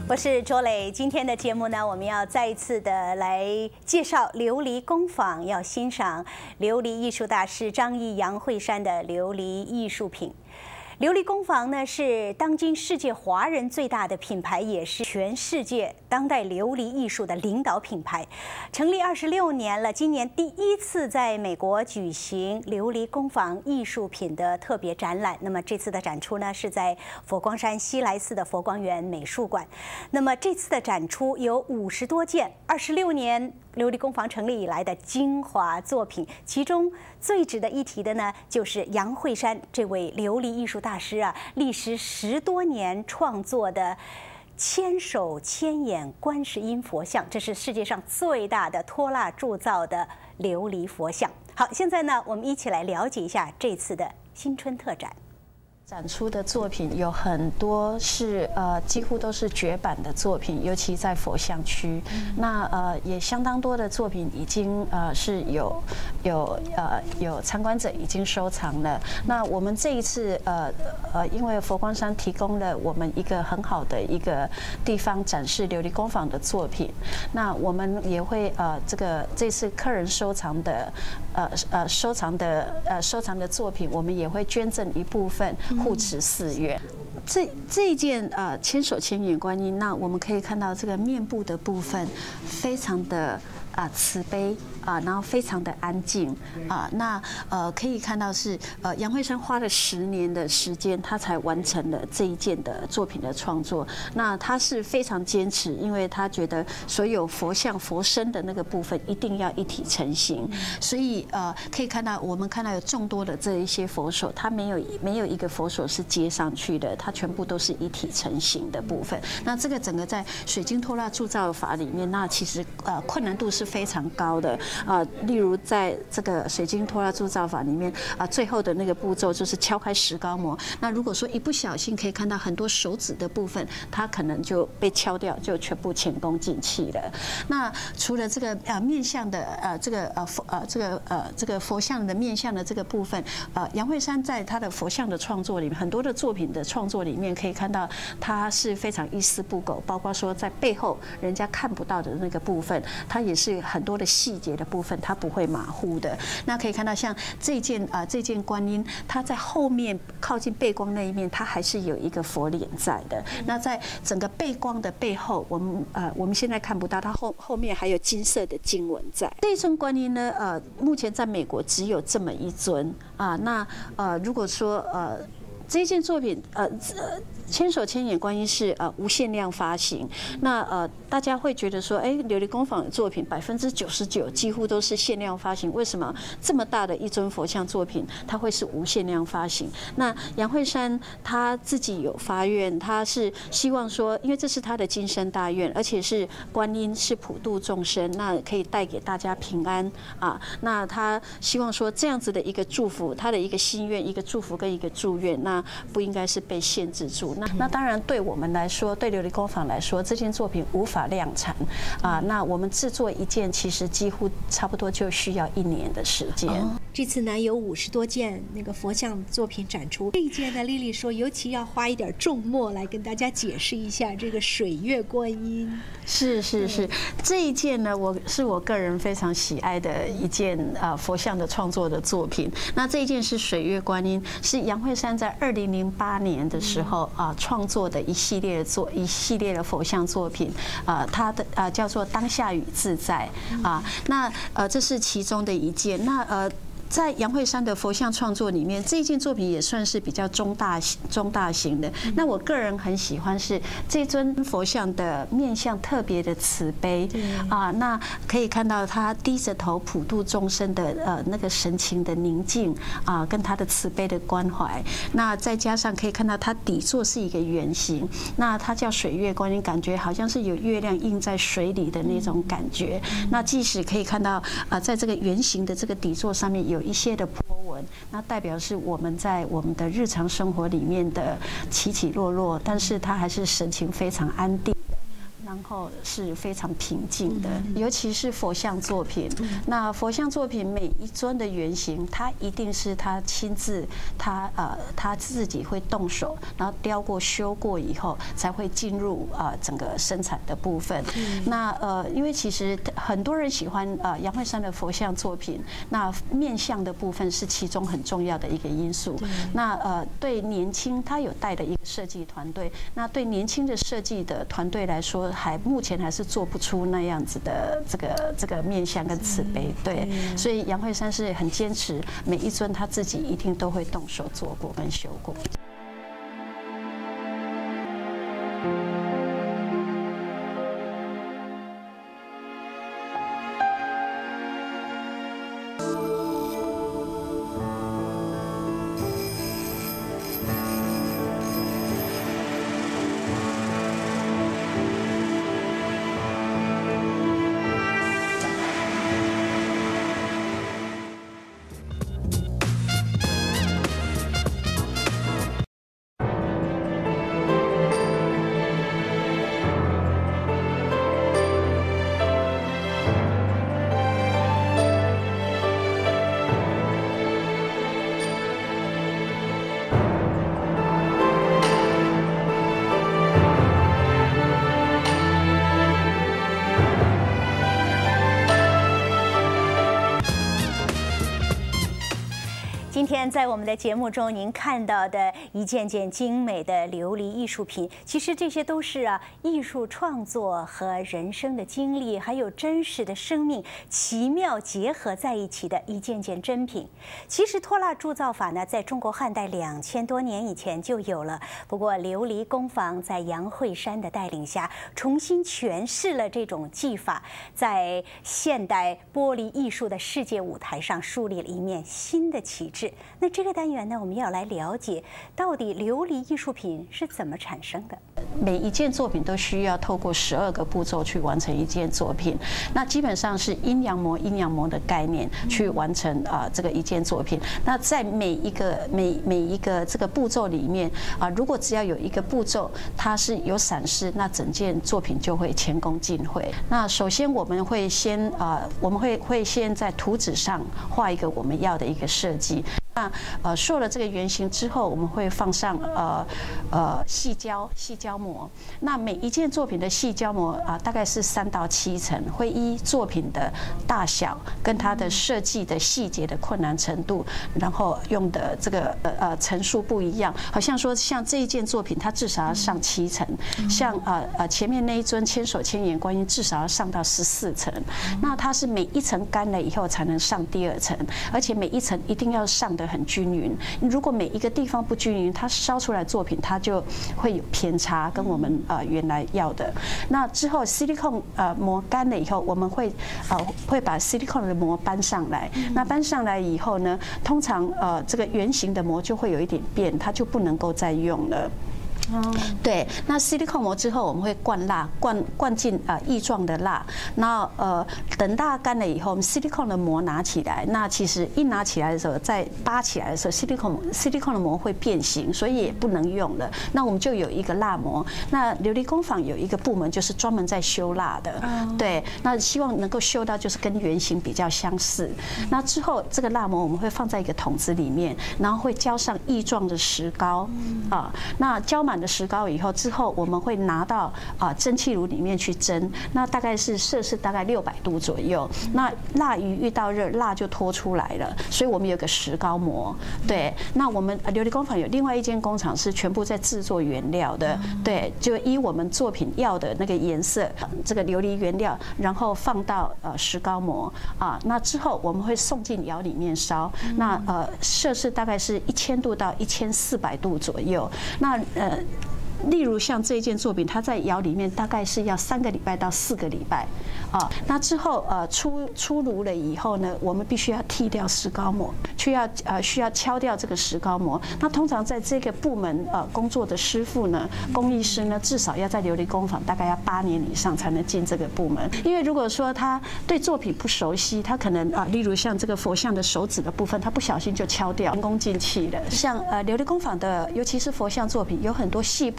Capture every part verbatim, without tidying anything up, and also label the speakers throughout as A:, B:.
A: 我是卓磊。今天的节目呢，我们要再一次的来介绍琉璃工坊，要欣赏琉璃艺术大师张毅、杨惠珊的琉璃艺术品。琉璃工坊呢是当今世界华人最大的品牌，也是全世界当代琉璃艺术的领导品牌。成立二十六年了，今年第一次在美国举行琉璃工坊艺术品的特别展览。那么这次的展出呢是在佛光山西来寺的佛光园美术馆。那么这次的展出有五十多件，二十六年琉璃工坊成立以来的精华作品，其中最值得一提的呢，就是杨惠珊这位琉璃艺术大师啊，历时十多年创作的千手千眼观世音佛像，这是世界上最大的拖蜡铸造的琉璃佛像。好，现在呢，我们一起来了解一下这次的新春特展。
B: 展出的作品有很多是呃几乎都是绝版的作品，尤其在佛像区。嗯、那呃也相当多的作品已经呃是有有呃有参观者已经收藏了。那我们这一次呃呃因为佛光山提供了我们一个很好的一个地方展示琉璃工坊的作品，那我们也会呃这个这次客人收藏的呃呃收藏的呃收藏的作品，我们也会捐赠一部分。护持寺院，这这一件呃千手千眼观音，那我们可以看到这个面部的部分非常的啊慈悲啊，然后非常的安静啊。那呃可以看到是呃杨惠珊花了十年的时间，他才完成了这一件的作品的创作。那他是非常坚持，因为他觉得所有佛像佛身的那个部分一定要一体成型，所以呃可以看到我们看到有众多的这一些佛手，它没有没有一个佛手是接上去的，它全部都是一体成型的部分。那这个整个在水晶拖蜡铸造法里面，那其实呃困难度是非常高的啊、呃。例如在这个水晶拖蜡铸造法里面啊、呃，最后的那个步骤就是敲开石膏模。那如果说一不小心可以看到很多手指的部分，它可能就被敲掉，就全部前功尽弃了。那除了这个呃面相的呃这个呃佛呃这个呃这个佛像的面相的这个部分，呃杨惠珊在他的佛像的创作里面，很多的作品的创作里面可以看到，他是非常一丝不苟，包括说在背后人家看不到的那个部分，他也是很多的细节的部分，他不会马虎的。那可以看到像这件啊、呃、这件观音，它在后面靠近背光那一面，它还是有一个佛脸在的。那在整个背光的背后，我们呃我们现在看不到，它后后面还有金色的经文在。这一尊观音呢，呃，目前在美国只有这么一尊啊。那呃如果说呃。这件作品，呃，千手千眼观音是呃无限量发行。那呃，大家会觉得说，哎，琉璃工坊的作品百分之九十九几乎都是限量发行，为什么这么大的一尊佛像作品，它会是无限量发行？那杨惠珊她自己有发愿，她是希望说，因为这是她的今生大愿，而且是观音是普度众生，那可以带给大家平安啊。那她希望说这样子的一个祝福，她的一个心愿、一个祝福跟一个祝愿，那不应该是被限制住。那那当然对我们来说，对琉璃工坊来说，这件作品无法量产啊。那我们制作一件，其实几乎差不多就需要一年的时间。
C: 哦、这次呢有五十多件那个佛像作品展出，这一件呢，丽丽说尤其要花一点重墨来跟大家解释一下这个水月观音。
B: 是是是，这一件呢，我是我个人非常喜爱的一件啊佛像的创作的作品。那这一件是水月观音，是杨惠珊在二零零八年的时候啊创作的一系列的作一系列的佛像作品啊，它的啊叫做当下与自在啊。那呃这是其中的一件。那呃。在杨惠珊的佛像创作里面，这一件作品也算是比较中大中大型的。那我个人很喜欢是这尊佛像的面相特别的慈悲啊，那可以看到他低着头普度众生的呃那个神情的宁静啊，跟他的慈悲的关怀。那再加上可以看到他底座是一个圆形，那它叫水月观音，感觉好像是有月亮映在水里的那种感觉。那即使可以看到啊，在这个圆形的这个底座上面有有一些的波纹，那代表是我们在我们的日常生活里面的起起落落，但是它还是神情非常安定的。然后是非常平静的，尤其是佛像作品。那佛像作品每一尊的原型，它一定是他亲自，他呃他自己会动手，然后雕过、修过以后，才会进入啊整个生产的部分。那呃，因为其实很多人喜欢呃杨惠珊的佛像作品，那面相的部分是其中很重要的一个因素。那呃，对年轻，他有带的一个设计团队，那对年轻的设计的团队来说，还目前还是做不出那样子的这个这个面相跟慈悲。对，所以杨惠珊是很坚持，每一尊他自己一定都会动手做过跟修过。
A: 今天在我们的节目中，您看到的一件件精美的琉璃艺术品，其实这些都是啊艺术创作和人生的经历，还有真实的生命奇妙结合在一起的一件件珍品。其实拖蜡铸造法呢，在中国汉代两千多年以前就有了，不过琉璃工坊在杨惠珊的带领下，重新诠释了这种技法，在现代玻璃艺术的世界舞台上树立了一面新的旗帜。那这个单元呢，我们要来了解到底琉璃艺术品是怎么产生的。
B: 每一件作品都需要透过十二个步骤去完成一件作品，那基本上是阴阳模、阴阳模的概念去完成啊、呃、这个一件作品。那在每一个每每一个这个步骤里面啊、呃，如果只要有一个步骤它是有闪失，那整件作品就会前功尽毁。那首先我们会先啊、呃，我们会会先在图纸上画一个我们要的一个设计。那呃塑了这个原型之后，我们会放上呃呃细胶细胶膜。那每一件作品的细胶膜啊、呃，大概是三到七层，会依作品的大小跟它的设计的细节的困难程度，然后用的这个呃呃层数不一样。好像说像这一件作品，它至少要上七层，像呃呃前面那一尊千手千眼观音至少要上到十四层。那它是每一层干了以后才能上第二层，而且每一层一定要上的很均匀。如果每一个地方不均匀，它烧出来作品它就会有偏差，跟我们呃原来要的。那之后 silicone 呃膜干了以后，我们会呃会把 silicone 的膜搬上来。那搬上来以后呢，通常呃这个圆形的膜就会有一点变，它就不能够再用了。对，那 silicone 膜之后，我们会灌蜡，灌灌进啊液状的蜡。那呃，等蜡干了以后，我们 silicone 的膜拿起来，那其实一拿起来的时候，再扒起来的时候 ，silicone silicone 的膜会变形，所以也不能用了。那我们就有一个蜡膜。那琉璃工坊有一个部门就是专门在修蜡的，对，那希望能够修到就是跟原型比较相似。那之后这个蜡膜我们会放在一个桶子里面，然后会浇上液状的石膏啊，那浇满的石膏以后，之后我们会拿到啊蒸汽炉里面去蒸，那大概是摄氏大概六百度左右。那蜡鱼遇到热，蜡就脱出来了，所以我们有个石膏膜。对，那我们琉璃工坊有另外一间工厂是全部在制作原料的，对，就依我们作品要的那个颜色，这个琉璃原料，然后放到呃石膏膜啊，那之后我们会送进窑里面烧，那呃摄氏大概是一千度到一千四百度左右，那呃。例如像这一件作品，它在窑里面大概是要三个礼拜到四个礼拜，啊，那之后呃出出炉了以后呢，我们必须要剔掉石膏膜，需要呃需要敲掉这个石膏膜。那通常在这个部门呃工作的师傅呢，工艺师呢，至少要在琉璃工坊大概要八年以上才能进这个部门。因为如果说他对作品不熟悉，他可能啊，例如像这个佛像的手指的部分，他不小心就敲掉，前功尽弃了。像呃琉璃工坊的，尤其是佛像作品，有很多细部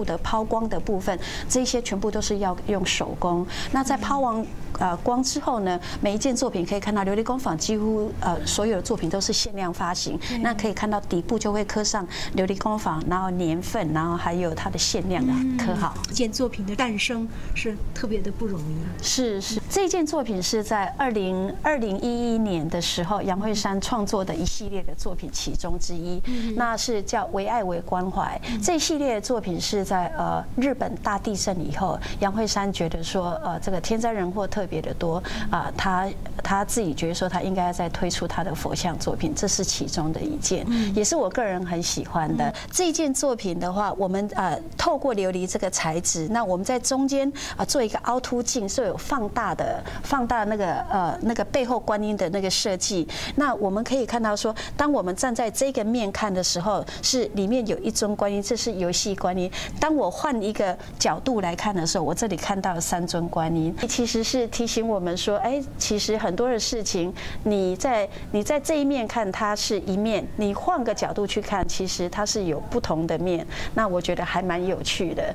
B: 部的抛光的部分，这些全部都是要用手工。那在抛完呃光之后呢，每一件作品可以看到琉璃工坊几乎呃所有的作品都是限量发行。那可以看到底部就会刻上琉璃工坊，然后年份，然后还有它的限量的刻号。
C: 这件作品的诞生是特别的不容易。
B: 是是，这件作品是在二零二零一一年的时候，杨惠珊创作的一系列的作品其中之一，那是叫“为爱为关怀”。这一系列的作品是在呃日本大地震以后，杨惠珊觉得说呃这个天灾人祸特别的多啊，他他自己觉得说他应该再推出他的佛像作品，这是其中的一件，也是我个人很喜欢的。这一件作品的话，我们呃透过琉璃这个材质，那我们在中间啊做一个凹凸镜，是有放大的放大那个呃那个背后观音的那个设计。那我们可以看到说，当我们站在这个面看的时候，是里面有一尊观音，这是游戏观音。当我换一个角度来看的时候，我这里看到了三尊观音，其实是提醒我们说，哎，其实很多的事情，你在你在这一面看它是一面，你换个角度去看，其实它是有不同的面。那我觉得还蛮有趣的。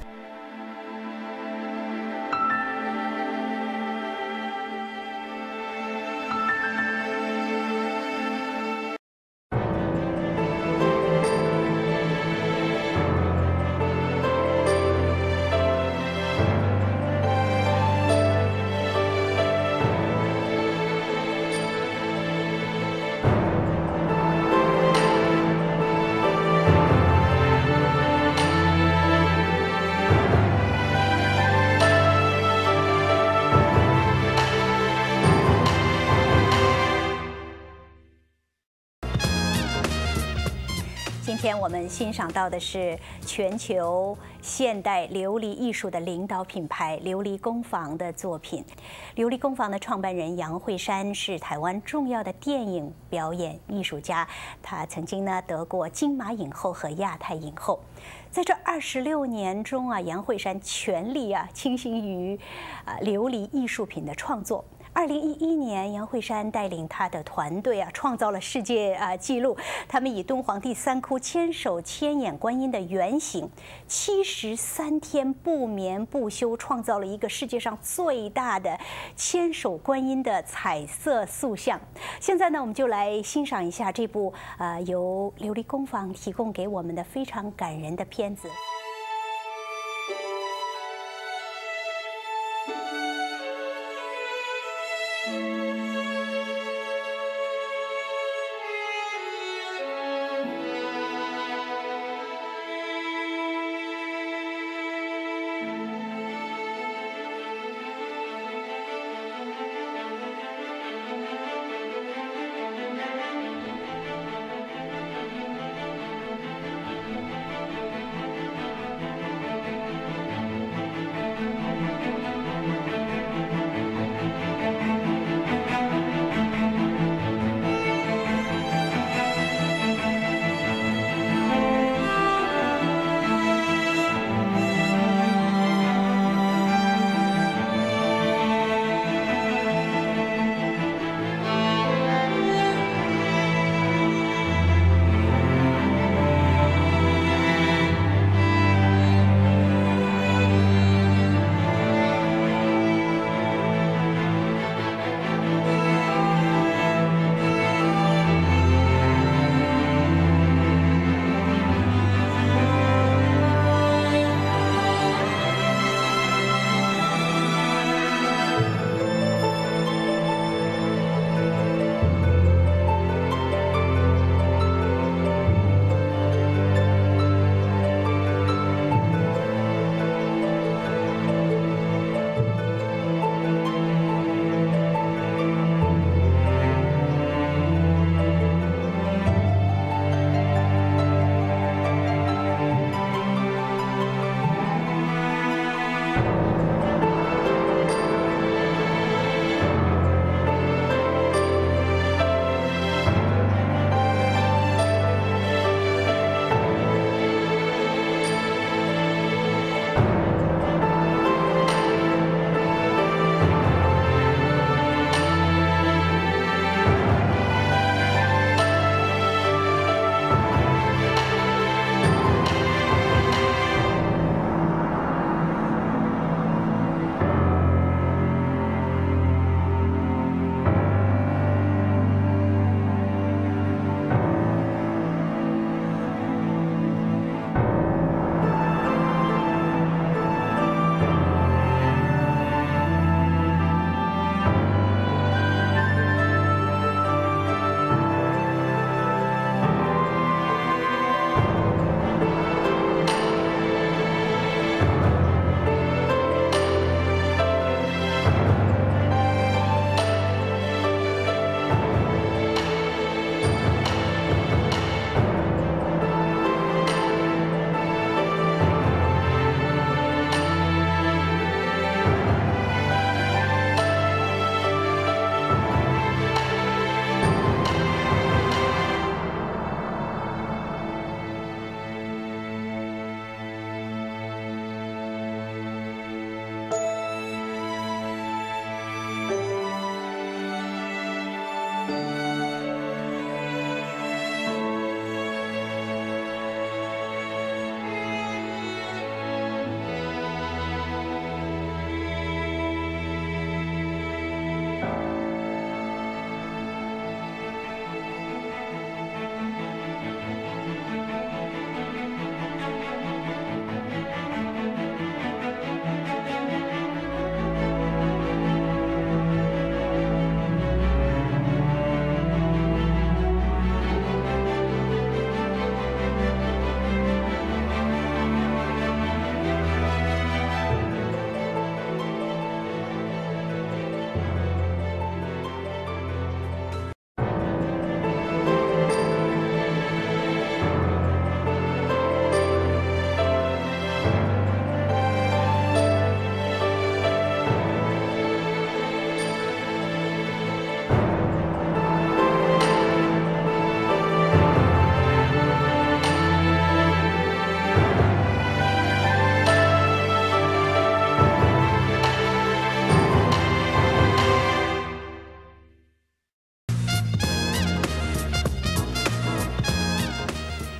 A: 今天我们欣赏到的是全球现代琉璃艺术的领导品牌琉璃工坊的作品。琉璃工坊的创办人杨惠珊是台湾重要的电影表演艺术家，她曾经呢得过金马影后和亚太影后。在这二十六年中啊，杨惠珊全力啊倾心于啊琉璃艺术品的创作。二零一一年，杨惠珊带领她的团队啊，创造了世界啊纪录。他们以敦煌第三窟千手千眼观音的原型，七十三天不眠不休，创造了一个世界上最大的千手观音的彩色塑像。现在呢，我们就来欣赏一下这部呃由琉璃工坊提供给我们的非常感人的片子。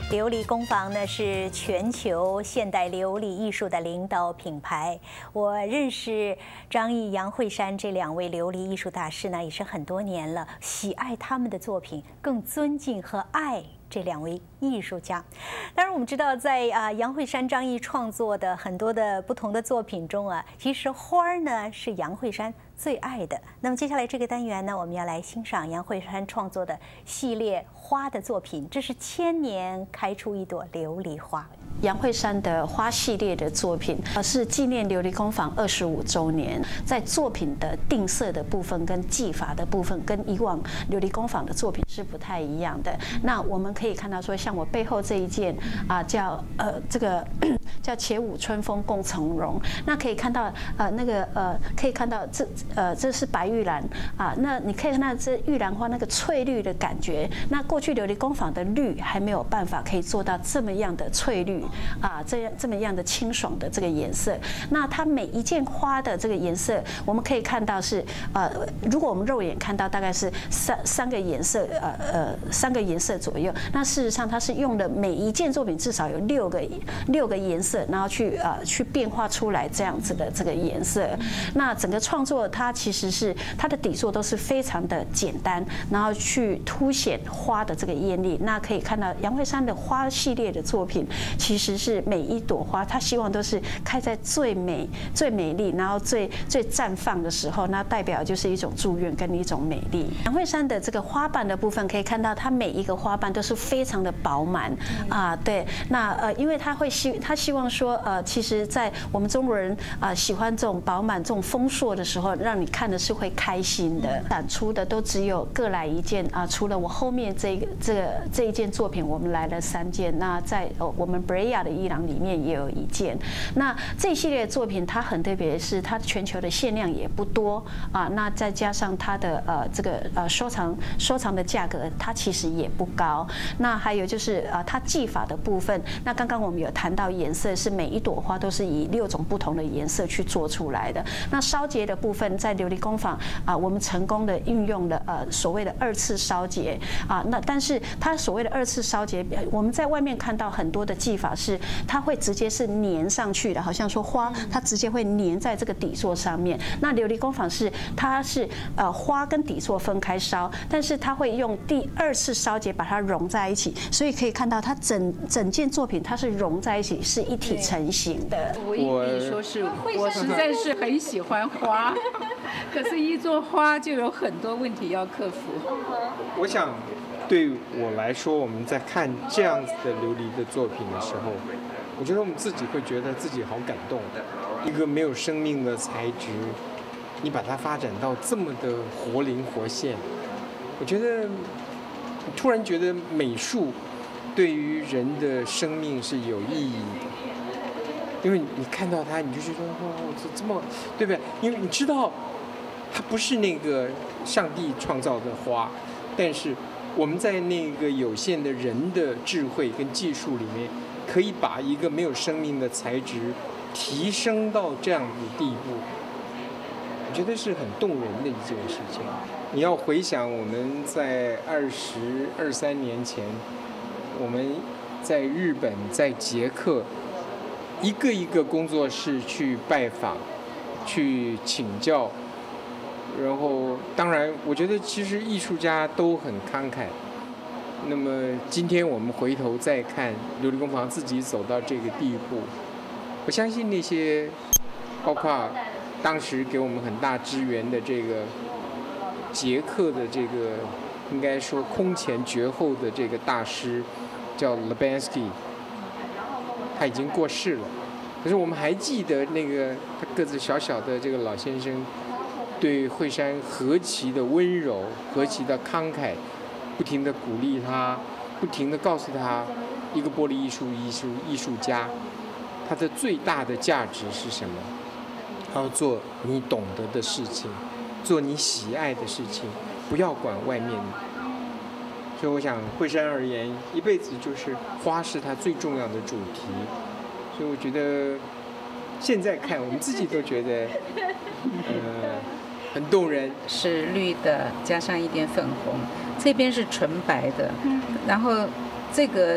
A: 琉璃工坊呢是全球现代琉璃艺术的领导品牌。我认识张毅、杨惠珊这两位琉璃艺术大师呢，也是很多年了，喜爱他们的作品，更尊敬和爱这两位艺术家。当然，我们知道在啊杨惠珊、张毅创作的很多的不同的作品中啊，其实花儿呢是杨惠珊最爱的。那么接下来这个单元呢，我们要来欣赏杨惠珊创作的系列花的作品，这是千年开出一朵琉璃花。
B: 杨惠珊的花系列的作品，呃，是纪念琉璃工坊二十五周年。在作品的定色的部分跟技法的部分，跟以往琉璃工坊的作品是不太一样的。那我们可以看到说，像我背后这一件啊、呃，叫呃这个叫且舞春风共从容。那可以看到呃那个呃可以看到这呃这是白玉兰啊，那你可以看到这玉兰花那个翠绿的感觉。那过去琉璃工坊的绿还没有办法可以做到这么样的翠绿。啊，这样这么样的清爽的这个颜色，那它每一件花的这个颜色，我们可以看到是呃，如果我们肉眼看到大概是三三个颜色，呃呃三个颜色左右。那事实上它是用的每一件作品至少有六个六个颜色，然后去呃去变化出来这样子的这个颜色。那整个创作它其实是它的底座都是非常的简单，然后去凸显花的这个艳丽。那可以看到杨惠珊的花系列的作品，其实是每一朵花，他希望都是开在最美、最美丽，然后最最绽放的时候，那代表就是一种祝愿跟一种美丽。杨惠珊的这个花瓣的部分，可以看到它每一个花瓣都是非常的饱满啊，对。那呃，因为他会希他希望说，呃，其实，在我们中国人啊、呃、喜欢这种饱满、这种丰硕的时候，让你看的是会开心的。展出的都只有各来一件啊，除了我后面这个这个这一件作品，我们来了三件。那在呃我们 Brea 的伊朗里面也有一件。那这一系列的作品它很特别，是它全球的限量也不多啊。那再加上它的呃这个呃收藏收藏的价格，它其实也不高。那还有就是呃它技法的部分，那刚刚我们有谈到颜色是每一朵花都是以六种不同的颜色去做出来的。那烧结的部分在琉璃工坊啊，我们成功的运用了呃所谓的二次烧结啊。那但是它所谓的二次烧结，我们在外面看到很多的技法是它会直接是粘上去的，好像说花它直接会粘在这个底座上面。那琉璃工坊是它是呃花跟底座分开烧，但是它会用第二次烧结把它融在一起，所以可以看到它整整件作品它是融在一起，是一体成型的。
D: 我可以说是我实在是很喜欢花，可是一做花就有很多问题要克服。
E: 我想对我来说，我们在看这样子的琉璃的作品的时候，我觉得我们自己会觉得自己好感动。一个没有生命的材质，你把它发展到这么的活灵活现，我觉得突然觉得美术对于人的生命是有意义的。因为你看到它，你就觉得哦，这这么，对不对？因为你知道，它不是那个上帝创造的花，但是我们在那个有限的人的智慧跟技术里面，可以把一个没有生命的材质提升到这样的地步，我觉得是很动人的一件事情。你要回想我们在二十二三年前，我们在日本、在捷克，一个一个工作室去拜访、去请教。然后，当然，我觉得其实艺术家都很慷慨。那么，今天我们回头再看琉璃工坊自己走到这个地步，我相信那些，包括当时给我们很大支援的这个捷克的这个，应该说空前绝后的这个大师，叫 Lubansky， 他已经过世了。可是我们还记得那个他个子小小的这个老先生。对惠珊何其的温柔，何其的慷慨，不停地鼓励他，不停地告诉他，一个玻璃艺术艺术艺术家，他的最大的价值是什么？他要做你懂得的事情，做你喜爱的事情，不要管外面。所以我想，惠珊而言，一辈子就是花是他最重要的主题。所以我觉得，现在看我们自己都觉得，呃。很动人，
D: 是绿的，加上一点粉红，这边是纯白的，然后这个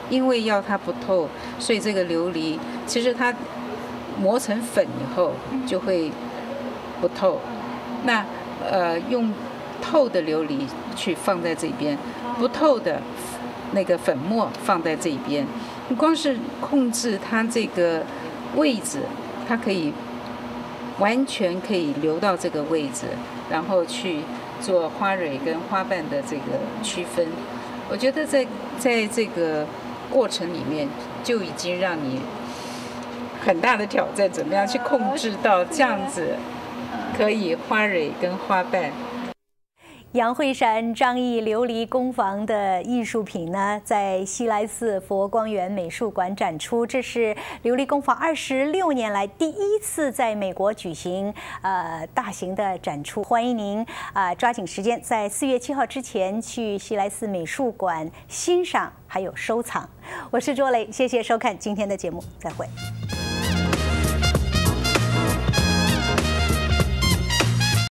D: 因为要它不透，所以这个琉璃其实它磨成粉以后就会不透。那呃用透的琉璃去放在这边，不透的那个粉末放在这边。你光是控制它这个位置，它可以完全可以留到这个位置，然后去做花蕊跟花瓣的这个区分。我觉得在在这个过程里面就已经让你很大的挑战，怎么样去控制到这样子可以花蕊跟花瓣。
A: 杨惠姗张毅琉璃工坊的艺术品呢，在西来寺佛光园美术馆展出。这是琉璃工坊二十六年来第一次在美国举行呃大型的展出。欢迎您啊、呃、抓紧时间，在四月七号之前去西来寺美术馆欣赏还有收藏。我是卓蕾，谢谢收看今天的节目，再会。